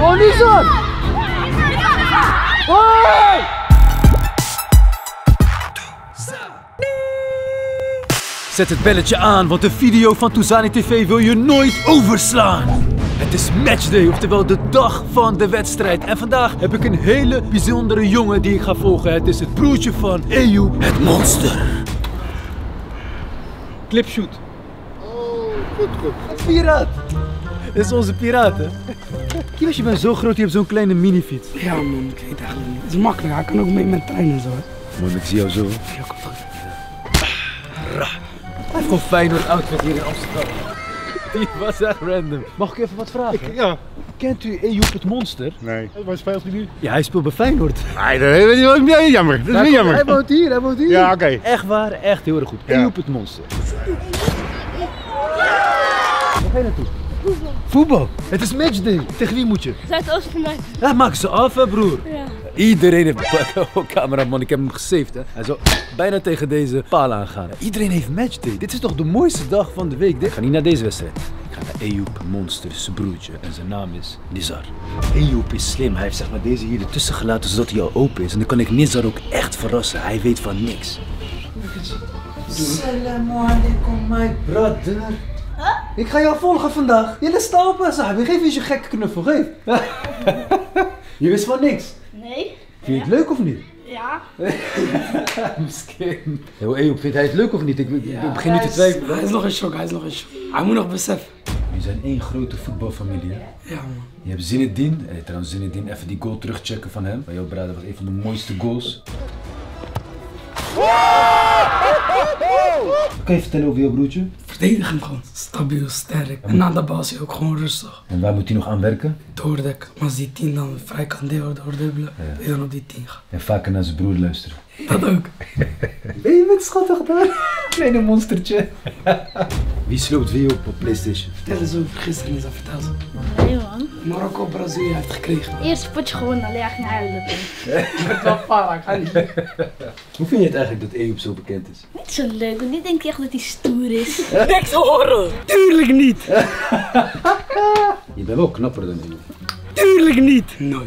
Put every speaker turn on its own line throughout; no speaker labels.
Oh, Nizar! Hoi! Zet het belletje aan, want de video van Touzani TV wil je nooit overslaan. Het is matchday, oftewel de dag van de wedstrijd. En vandaag heb ik een hele bijzondere jongen die ik ga volgen. Het is het broertje van Eyoub, het monster. Clipshoot.
Oh, goed.
Piraat. Dit is onze piraat, hè? Kijk, als je bent zo groot, je hebt zo'n kleine minifiets.
Ja man, ik weet eigenlijk niet. Het is makkelijk, hij kan ook mee met treinen en zo.
Mooi, ik zie jou zo.
Ja, komt goed.
Hij heeft gewoon Feyenoord outfit hier in Amsterdam. Die was echt random. Mag ik even wat vragen?
Ja.
Kent u Eyoub het monster?
Nee. Waar speelt hij nu?
Ja, hij speelt bij Feyenoord.
Nee, dat is niet jammer. Dat is niet jammer.
Hij woont hier,
Ja, oké.
Echt waar, echt heel erg goed.
Ja.
Eyoub het monster. Waar ga je naartoe? Voetbal. Het is matchday. Tegen wie moet je?
Zuidoost-United.
Ja, maak ze af, hè, broer.
Ja.
Iedereen heeft... Oh, cameraman, ik heb hem gesaved, hè. Hij zou bijna tegen deze paal aangaan. Iedereen heeft matchday. Dit is toch de mooiste dag van de week? Ik ga niet naar deze wedstrijd. Ik ga naar Eyoub Monster, zijn broertje. En zijn naam is Nizar. Eyoub is slim. Hij heeft zeg maar deze hier ertussen gelaten zodat hij al open is. En dan kan ik Nizar ook echt verrassen. Hij weet van niks. Assalamu alaikum, my brother. Ik ga jou volgen vandaag. Jullie staan open, sahabi. Geef eens je gekke knuffel, geef. Je wist van niks.
Nee.
Vind je het leuk of niet?
Ja.
Misschien. Yo, Eyoub, vindt hij het leuk of niet? Ik begin nu te twijfelen.
Hij is nog in shock, Hij moet nog beseffen.
We zijn één grote voetbalfamilie, hè?
Ja man.
Je hebt Zinedine. Trouwens, Zinedine, even die goal terugchecken van hem. Bij jouw brada was een van de mooiste goals. Wat kan je vertellen over jouw broertje?
Verdedigend gewoon. Stabiel, sterk. En na de bal is hij ook gewoon rustig.
En waar moet hij nog aan werken?
Doordek. Maar als die 10 dan vrij kan doordubbelen, wil je dan op die 10 gaan.
En vaker naar zijn broer luisteren.
Dat ook.
Ben je met schattig daar? Kleine monstertje. Wie sloopt wie op PlayStation?
Vertel eens over gisteren eens, vertel eens.
Nee man.
Marokko, Brazilië heeft gekregen.
Eerste potje gewonnen, alleen echt naar huilen.
Ik ben wel vaak, ga niet.
Hoe vind je het eigenlijk dat Eyoub zo bekend is?
Niet zo leuk, want nu denk je echt dat hij stoer is.
Niks horen! Tuurlijk niet!
Je bent wel knapper dan Eyoub.
Tuurlijk niet! Nooit.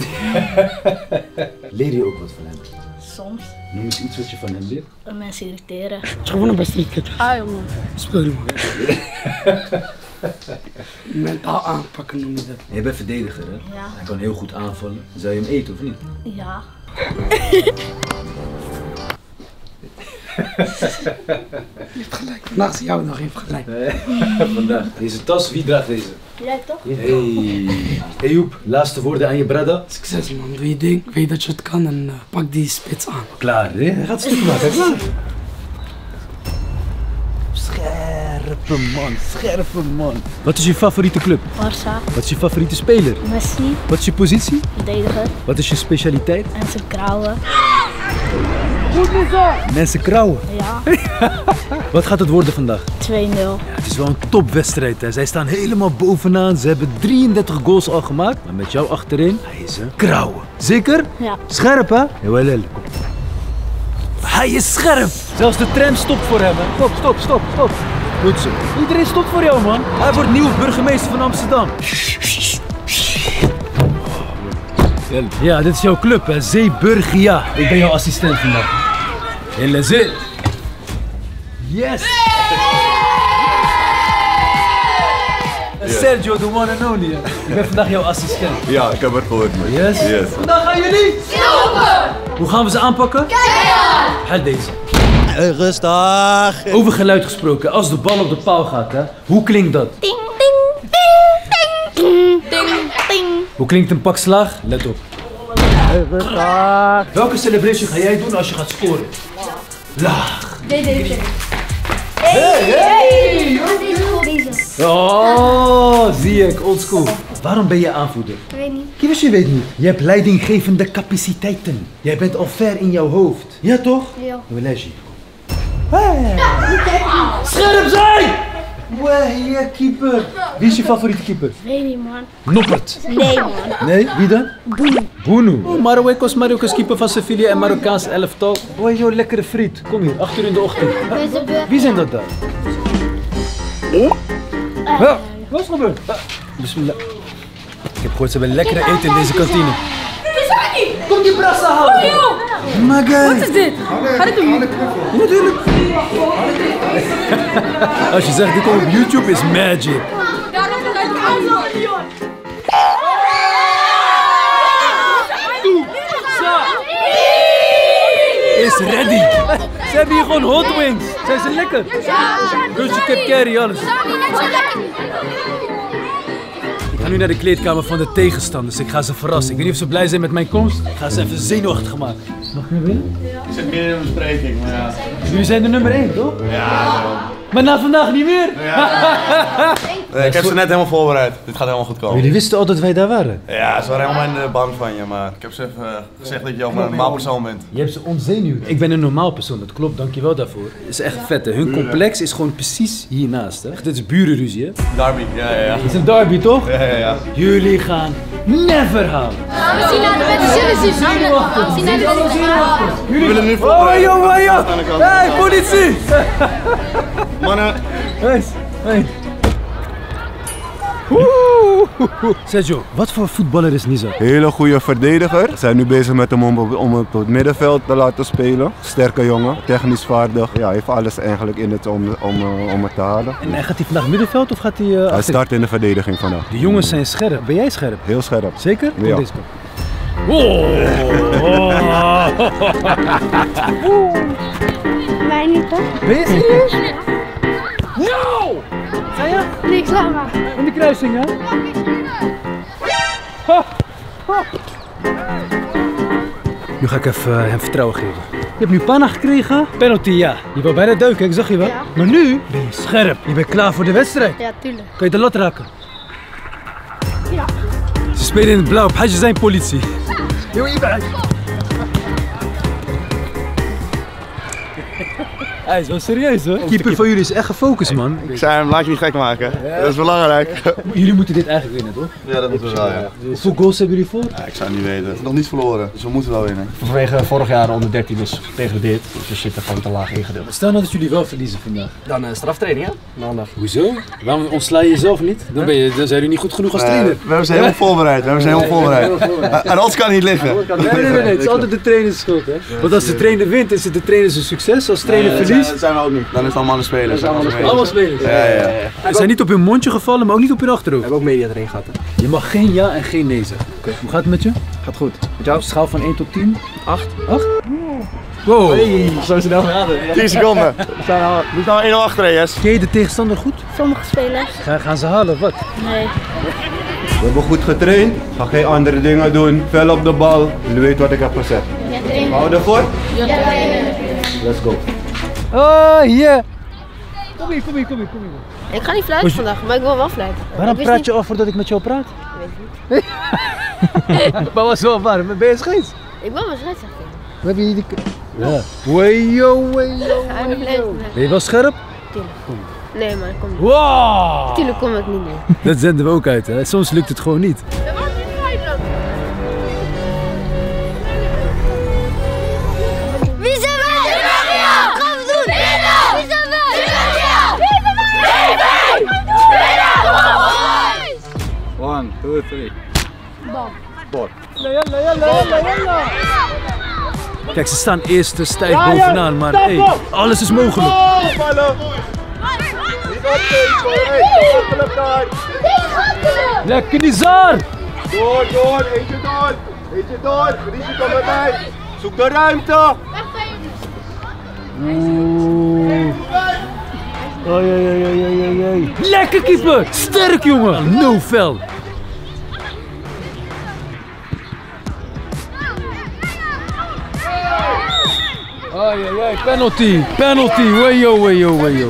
Leer je ook wat van hem?
Soms.
Noem eens iets wat je van hem leert.
Mensen irriteren.
Het is gewoon een beste kid.
Ah jongen.
Speel je man. Mentaal aanpakken noem je dat.
Jij bent verdediger, hè?
Ja.
Hij kan heel goed aanvallen. Zou je hem eten of niet?
Ja.
Je hebt gelijk. Vandaag is jouw dag, je hebt gelijk.
Vandaag. Deze tas, wie draagt deze?
Jij toch?
Hey. Eyoub, laatste woorden aan je brada.
Succes man, doe je ding. Weet dat je het kan en pak die spits aan.
Klaar, hè? Hij gaat stuk maken, klaar. Scherpe man, scherpe man. Wat is je favoriete club?
Barça,
Wat is je favoriete speler?
Messi,
Wat is je positie?
verdediger
Wat is je specialiteit?
en zijn krauwen.
Mensen krauwen.
Ja.
Wat gaat het worden vandaag?
2-0.
Ja, het is wel een topwedstrijd, hè. Zij staan helemaal bovenaan. Ze hebben 33 goals al gemaakt. Maar met jou achterin, hij is een krauwen. Zeker?
Ja.
Scherp, hè? Jawel. Hij is scherp. Zelfs de tram stopt voor hem, hè. Stop. Goed zo. Iedereen stopt voor jou, man. Hij wordt nieuwe burgemeester van Amsterdam. Ja, dit is jouw club, hè. Zeeburgia. Ik ben jouw assistent vandaag. Hele zin. Yes! Sergio, the one and only. Hè. Ik ben vandaag jouw assistent.
Ja, ik heb het gehoord, man.
Yes?
Yes.
Vandaag gaan jullie stoppen! Hoe gaan we ze aanpakken? Kijk deze.
Rustig.
Over geluid gesproken, als de bal op de paal gaat, hè, hoe klinkt dat?
Ding, ding, ding, ding, ding, ding.
Hoe klinkt een pak slaag? Let op. Welke celebration ga jij doen als je gaat scoren? Laag.
Deze.
Hey!
Deze.
Oh, zie ik, oldschool. Waarom ben je aanvoerder?
Ik weet niet.
Kivers, je weet niet. Je hebt leidinggevende capaciteiten. Jij bent al ver in jouw hoofd. Ja toch?
Ja.
Weleji. Scherp zijn! Wee, keeper. Wie is je favoriete keeper?
Weet niet man.
Noppert.
Nee man.
Nee, wie dan? Bunu. Oh, Marokko's keeper van Sevilla en Marokkaans elftal. Oh, joh, lekkere friet. Kom hier, 8 uur in de ochtend. Wie zijn dat daar? Ja, wat is gebeurd? Bismillah. Ik heb gehoord ze hebben lekkere eten in deze kantine.
Kom die brassa halen!
Maar
Wat is dit? Ga dit doen?
natuurlijk. Als je zegt dit komt op YouTube is magic.
Daarom is het allemaal.
Is ready. Ze hebben hier gewoon hot wings. Zijn ze lekker? Rusje tip carry, alles. Ik ga nu naar de kleedkamer van de tegenstanders. Ik ga ze verrassen. Ik weet niet of ze blij zijn met mijn komst. Ik ga ze even zenuwachtig maken. Mag ik naar binnen?
Ik zit meer in een bespreking, maar ja.
Jullie zijn de nummer 1, toch?
Ja,
Maar na vandaag niet meer.
ik heb ze net helemaal voorbereid. Dit gaat helemaal goed komen.
Jullie wisten al dat wij daar waren.
Ja, ze waren helemaal bang van je, maar ik heb ze even gezegd dat je ook maar een normaal persoon bent.
Je hebt ze ontzenuwd. Ik ben een normaal persoon, dat klopt, dankjewel daarvoor. Het is echt vet, hè. Hun complex is gewoon precies hiernaast, hè. Dit is burenruzie, hè.
Derby, ja.
Het is een derby, toch?
Ja.
Jullie gaan never halen.
We zien naar de wedstrijd. We zien naar de wedstrijd.
We willen nu
Oh,
voorbereiden.
joh. Hey, politie!
Mannen,
Hey. Sergio, wat voor voetballer is Nizar?
Hele goede verdediger. We zijn nu bezig met hem om op het middenveld te laten spelen. Sterke jongen, technisch vaardig. Ja, hij heeft alles eigenlijk in het om het te halen.
En gaat hij vandaag middenveld of gaat hij...
Hij start in de verdediging vandaag.
De jongens zijn scherp. Ben jij scherp?
Heel scherp.
Zeker? Kom
Ja.
deze kant.
Mij niet toch?
Ben je serieus? No! Zei je?
Niks, laat maar.
In de kruising, hè? Nu ga ik even hem vertrouwen geven. Je hebt nu panna gekregen. Penalty, ja. Je wou bijna duiken, ik zag je wel.
Ja.
Maar nu ben je scherp. Je bent klaar voor de wedstrijd.
Ja, tuurlijk.
Kan je de lat raken?
Ja.
Ze spelen in het blauw. Hadje zijn politie. Yo, hierbij. Hij is wel serieus, hoor. Keeper van jullie is echt gefocust, man.
ik zei hem, laat je niet gek maken. Dat is belangrijk.
Jullie moeten dit eigenlijk winnen, toch?
Ja, dat moeten we wel, ja.
Hoeveel goals hebben jullie voor?
Ja, ik zou het niet weten. Het is nog niet verloren, dus we moeten wel winnen.
Vanwege vorig jaar onder 13 is gedegradeerd, dus we zitten gewoon te laag ingedeeld.
Stel nou dat jullie wel verliezen vandaag.
Dan straftraining, hè? Maandag.
Hoezo? Waarom ontsla je jezelf niet? Dan zijn jullie niet goed genoeg als trainer.
We hebben ze helemaal voorbereid. En ons kan niet liggen.
Nee, het is altijd de trainers schuld, hè? Want als de trainer wint, is het de trainer zijn succes. Als de trainer verliest,
Dat zijn we ook niet. Dan is het allemaal de spelers.
allemaal spelers.
Ja.
Ze zijn niet op hun mondje gevallen, maar ook niet op hun
We
achterhoofd.
hebben ook media erin gehad, hè?
Je mag geen ja en geen nee zeggen. Oké, hoe gaat het met je?
Gaat goed.
Met jou? Schaal van 1 tot 10?
8.
8? Wow.
Zo snel gaan.
10 seconden. We staan 1-0 achter, Jes.
Ken je de tegenstander goed?
Sommige spelers.
Gaan ze halen of wat?
Nee.
We hebben goed getraind. Ga geen andere dingen doen. Fel op de bal. Jullie weten wat ik heb gezegd.
Ja, trainer.
Hou ervoor.
Ja, trainer.
Let's go.
Oh, yeah. Kom hier.
Ik ga niet fluiten vandaag, maar ik wil wel fluiten.
Waarom
Ik wist
praat je af voordat ik met jou praat?
Weet niet.
Maar was wel warm. Ben je scheids?
Ik wil mijn scheidsrechter.
Hoe heb je die... Ja. Wayo. Ben je wel scherp?
Nee, maar ik kom niet.
Wow!
Tuurlijk kom ik niet meer.
Dat zenden we ook uit, hè? Soms lukt het gewoon niet.
Wie zijn wij? Wat gaan we doen? Wie zijn wij? Wie
1, 2, 3.
Kijk, ze staan eerste stijf bovenaan, maar hey, alles is mogelijk. Lekker Nizar!
Door, eentje door. Risico met mij. Zoek de ruimte.
Oei. Lekker keeper! Sterk jongen! No fel! Penalty! Wayo!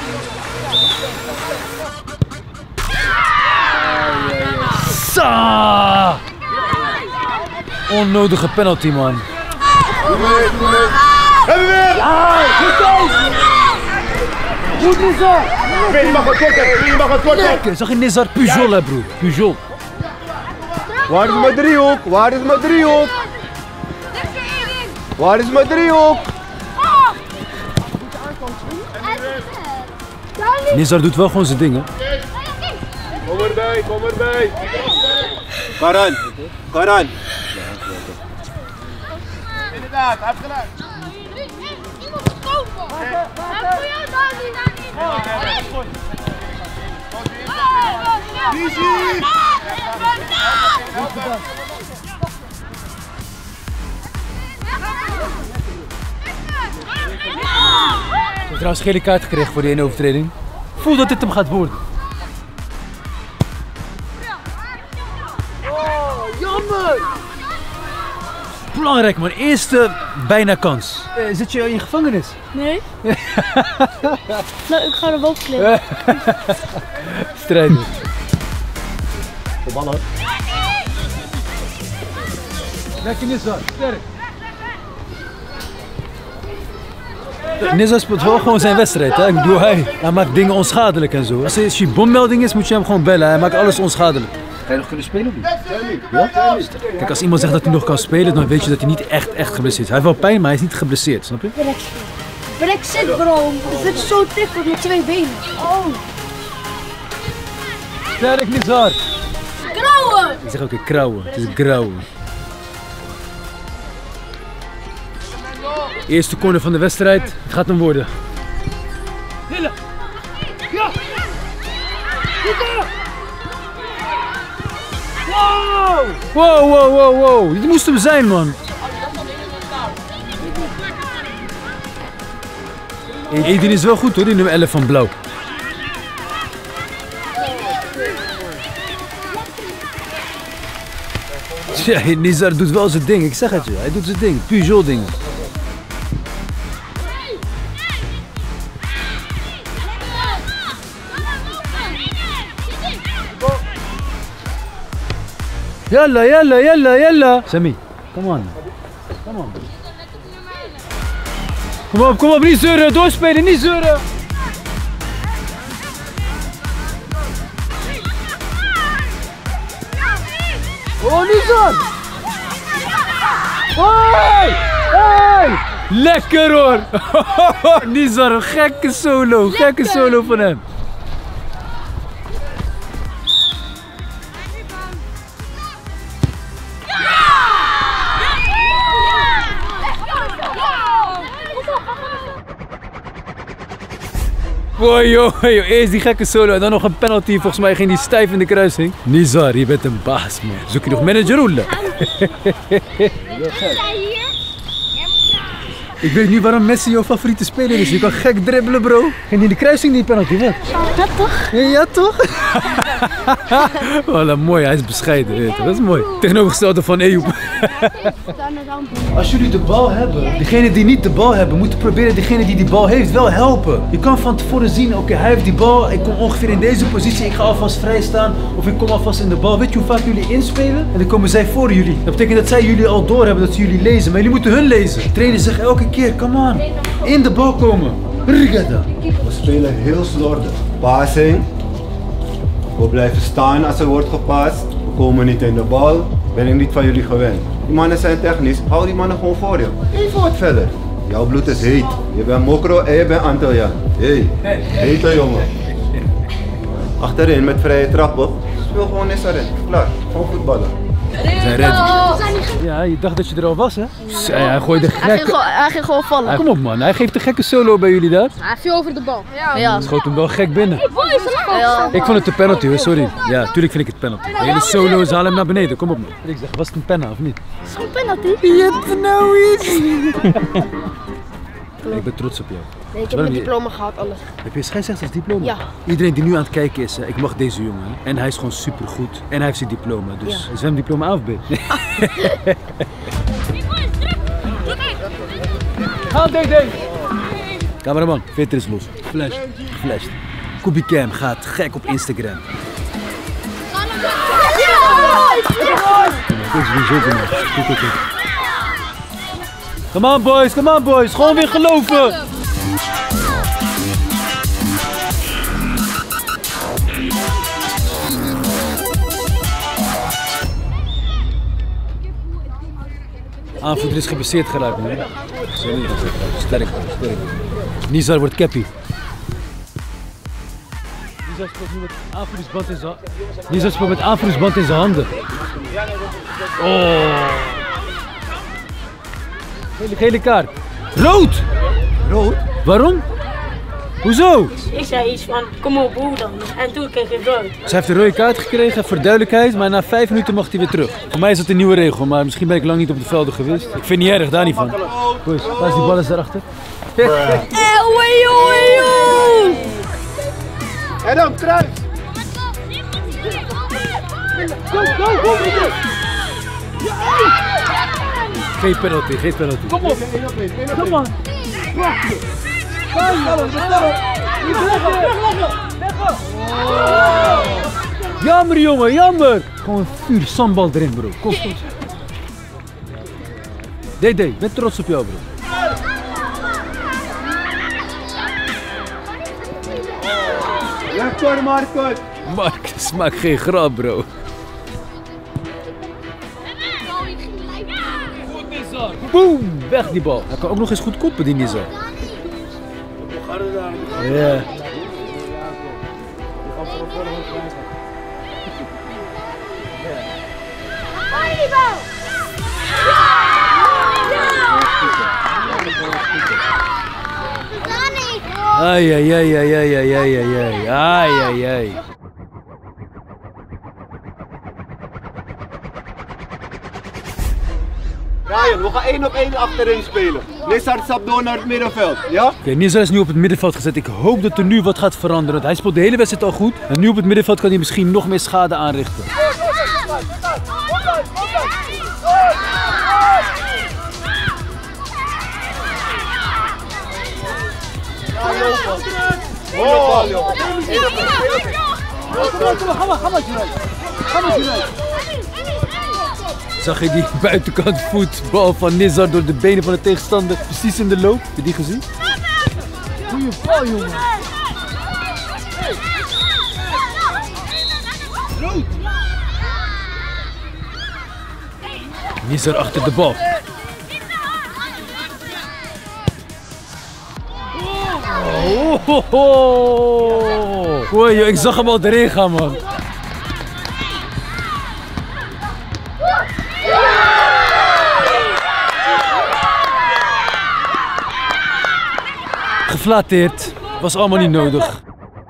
Sa! Onnodige penalty, man. Goed Nizar!
Je mag het korten.
Lekker! Zag je Nizar Pujol, hè, broer? Pujol.
Waar is mijn driehoek?
Nizar doet wel gewoon zijn dingen.
Kom erbij. Karan. Karan.
Inderdaad, hij heeft gelijk.
Je moet kopen. Voor jou
Ik heb trouwens gele kaart gekregen voor die ene overtreding. Voel dat dit hem gaat worden. Oh, jammer! Belangrijk man, eerste bijna kans. Zit je in je gevangenis?
Nee. Nou, ik ga er wel klimmen.
Strijden.
De bal hoor.
Lekker Nizar, sterk. Nizar speelt wel gewoon zijn wedstrijd. Hè? Ik bedoel, hij maakt dingen onschadelijk en zo. Als je bommelding is, moet je hem gewoon bellen. Hij maakt alles onschadelijk. Ga je nog kunnen spelen of niet? Ja? Kijk, als iemand zegt dat hij nog kan spelen, dan weet je dat hij niet echt geblesseerd is. Hij heeft wel pijn, maar hij is niet geblesseerd, snap je?
Ik zit bro, het zit zo dik met 2 benen. Oh.
Sterk Nizar.
Krauwen!
Ik zeg ook krauwen, het is grauwen. Eerste corner van de wedstrijd, het gaat hem worden. Wow! Dit moest hem zijn, man. Eden is wel goed hoor, die nummer 11 van blauw. Ja, Nizar doet wel zijn ding, ik zeg het je. Hij doet zijn ding, Pujol ding. Yalla. Sami, come on. Kom op, niet zeuren, doorspelen, niet zeuren. Oh, Nizar! Hey! Lekker hoor! Nizar, een gekke solo van hem. Wow, eerst die gekke solo en dan nog een penalty. Volgens mij ging die stijf in de kruising. Nizar, je bent een baas man. Zoek je nog manager rollen? Ik weet nu waarom Messi jouw favoriete speler is. Je kan gek dribbelen bro. Ging die in de kruising die penalty, wat?
Ja toch?
Ja toch? Voilà, mooi, hij is bescheiden, weet je. Dat is mooi. Tegenovergestelde van Ejoep. Als jullie de bal hebben, degene die niet de bal hebben, moeten proberen degene die bal heeft wel helpen. Je kan van tevoren zien, oké, hij heeft die bal, ik kom ongeveer in deze positie, ik ga alvast vrij staan of ik kom alvast in de bal. Weet je hoe vaak jullie inspelen? En dan komen zij voor jullie. Dat betekent dat zij jullie al doorhebben, dat ze jullie lezen, maar jullie moeten hun lezen. Trainers zeggen elke keer, come on, in de bal komen. Rigada.
We spelen heel slordig. Passing. We blijven staan als er wordt gepast. We komen niet in de bal. Ben ik niet van jullie gewend. Die mannen zijn technisch. Hou die mannen gewoon voor je. Even wat verder. Jouw bloed is heet. Je bent Mokro en je bent Antilliaan. Hete jongen. Achterin met vrije trappen. Speel gewoon eens erin. Klaar. Gewoon voetballen.
We zijn ready. Ja, je dacht dat je er al was, hè? Hij gooide gekke...
Hij ging gewoon vallen.
Kom op, man. Hij geeft een gekke solo bij jullie daar.
Hij viel over de bal. Ja.
Schoot hem wel gek binnen.
Ja.
Ik vond het een penalty, hoor. Sorry. Ja, tuurlijk vind ik het penalty. De hele solo, ze halen hem naar beneden. Kom op, man. Ik zeg, was het een penna of niet?
Het is gewoon penalty.
Je hebt nou iets. Ik ben trots op jou.
Nee, ik heb mijn diploma gehad, alles.
Heb je scheidsrechtersdiploma?
Ja.
Iedereen die nu aan het kijken is, ik mag deze jongen. En hij is gewoon supergoed. En hij heeft zijn diploma. Dus is hem diploma A of B? Gaan, DD! Cameraman, Peter is los. Geflasht. Kubicam gaat gek op Instagram. Dit is sowieso gemaakt. Come on boys, gewoon weer geloven! Aanvoerder is geblesseerd geraakt, man. Sterk. Nizar wordt cappy. Nisa speelt met aanvoerdersband in zijn handen. Oh. Gele kaart. Rood!
Rood?
Waarom? Hoezo?
Ik zei iets van, kom op, hoe dan? En toen kreeg ik rood.
Ze heeft een rode kaart gekregen, voor duidelijkheid, maar na 5 minuten mag hij weer terug. Voor mij is dat een nieuwe regel, maar misschien ben ik lang niet op de velden geweest. Ik vind het niet erg, daar niet van. Boys, waar is die bal eens daarachter?
Adam, kruis!
Geen penalty, geen penalty. Kom op! Kom op! Jammer jongen, jammer! Gewoon een vuur sambal erin bro, kom. Dede, ben trots op jou bro.
Lekker Marcus!
Marcus, maak geen grap bro. Boom! Weg die bal. Hij kan ook nog eens goed koppen die Nisa. Ja. Ai ai ai ai ai ai ai ai ai ai ai.
Ryan, we gaan 1 op 1 achterin spelen. Lizard stapt door naar het middenveld, ja?
Oké, Nisa is nu op het middenveld gezet. Ik hoop dat er nu wat gaat veranderen. Want hij speelt de hele wedstrijd al goed. En nu op het middenveld kan hij misschien nog meer schade aanrichten. Zag je die buitenkant voetbal van Nizar door de benen van de tegenstander precies in de loop? Heb je die gezien? Goeie bal jongen! Nizar achter de bal. Oh, ik zag hem al erin gaan man. Geflatteerd, was allemaal niet nodig.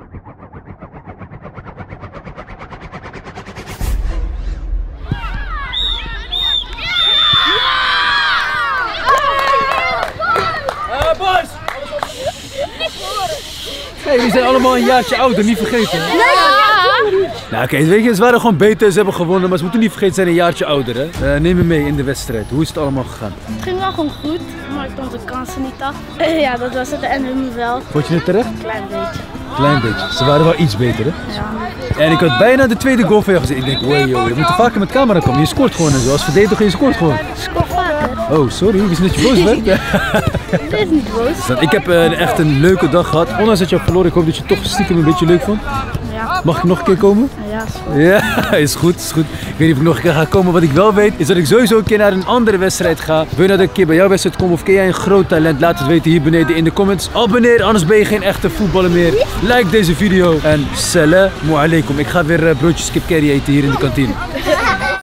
Hey, jullie zijn allemaal een jaartje ouder, niet vergeten. Nou oké, weet je, ze waren gewoon beter, ze hebben gewonnen, maar ze moeten niet vergeten, ze zijn een jaartje ouder hè. Neem me mee in de wedstrijd, hoe is het allemaal gegaan?
Het ging wel gewoon goed, maar ik vond de kansen niet af. Ja, dat was het en hun wel.
Vond je het terecht?
Klein beetje.
Klein beetje, ze waren wel iets beter hè?
Ja.
En ik had bijna de tweede goal van jou gezien. Ik denk, wow joh, je moet vaker met camera komen, je scoort gewoon en zo. Als verdediger, je scoort gewoon.
Scoor vaker.
Oh, sorry, ik wist niet dat je boos bent.
Dit is niet boos.
Ik heb echt een leuke dag gehad, ondanks dat je hebt verloren. Ik hoop dat je het toch stiekem een beetje leuk vond.
Ja.
Mag ik nog een keer komen?
Ja, is goed.
Ja, is goed, is goed. Ik weet niet of ik nog een keer ga komen. Wat ik wel weet, is dat ik sowieso een keer naar een andere wedstrijd ga. Wil je dat ik een keer bij jouw wedstrijd kom of ken jij een groot talent? Laat het weten hier beneden in de comments. Abonneer, anders ben je geen echte voetballer meer. Like deze video en salamu alaikum. Ik ga weer broodjes kip curry eten hier in de kantine.